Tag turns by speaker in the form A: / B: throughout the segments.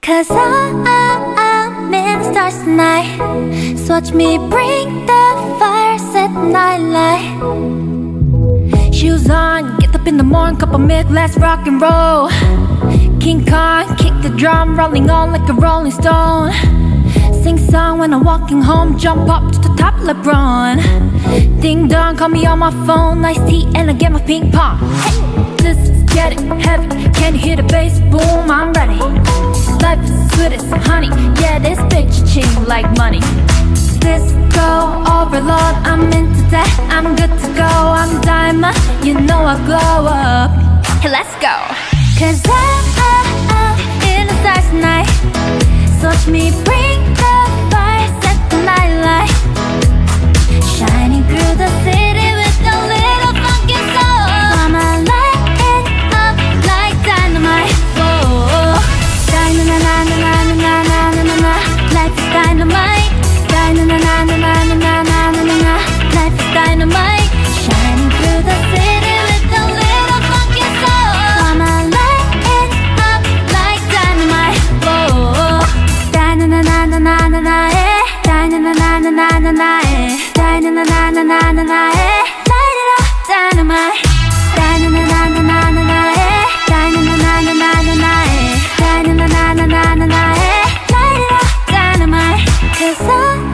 A: Cause I'm in the stars tonight. So watch me bring the fire, set the night light. Shoes on, get up in the morning, cup of milk, let's rock and roll. King Kong, kick the drum, rolling on like a rolling stone. Sing song when I'm walking home, jump up to the top of LeBron. Ding dong, call me on my phone, iced tea and a game of ping pong. Hey, let's get it heavy, can you hear the bass boom? I'm ready. Life is sweet as honey, yeah, this bitch ching like money. Disco overload, I'm into that, I'm good to go. I'm diamond, you know I glow up. Hey, let's go. Cause I'm in the stars tonight. So watch me bring the fire, set the night light. Shining through the city with a little funky soul. I'ma light it up like dynamite. Whoa, na-na-na-na-na-na-na-na-na. Life is dynamite. Na-na-na-na-na-na-na-na-na. Life is dynamite. Shining through the city with a little funky soul. I'ma light it up like dynamite. Whoa, na-na-na-na-na-na-na. Na-na-na-na-na-na-na. Na-na-na-na-na-na-na. Light it up, dynamite. Na-na-na-na-na-na-na. Na-na-na-na-na-na-na. Na-na-na-na-na-na. Light it up, dynamite. Cause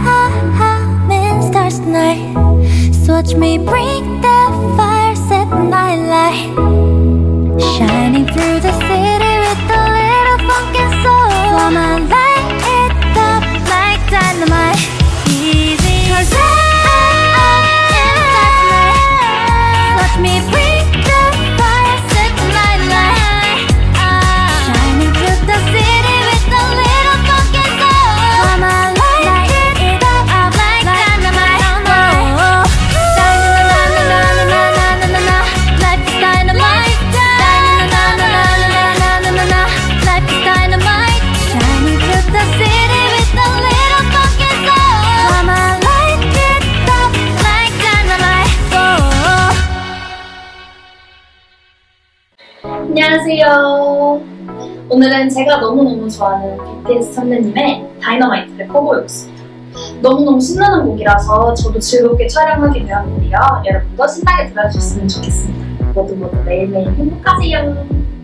A: I'm in stars tonight. So watch me bring the fire, set the night light. Shining through the city with a little funky soul. I'ma light it up like dynamite. Easy. Cause I'm in the stars tonight. Watch me bring the fire, set the night light. Shining through the city with a little funky soul. I'ma light it up like dynamite. Na-na-na-na-na-na-na-na-na. Life is dynamite. Na-na-na-na-na-na-na-na. Life is dynamite. Shining through the city with a little funky soul. I'ma light it up like dynamite.
B: 안녕하세요. 오늘은 제가 너무너무 좋아하는 BTS 선배님의 다이너마이트를 커버해봤습니다. 너무너무 신나는 곡이라서 저도 즐겁게 촬영하게 되었는데요. 여러분도 신나게 들어주셨으면 좋겠습니다. 모두 매일매일 행복하세요.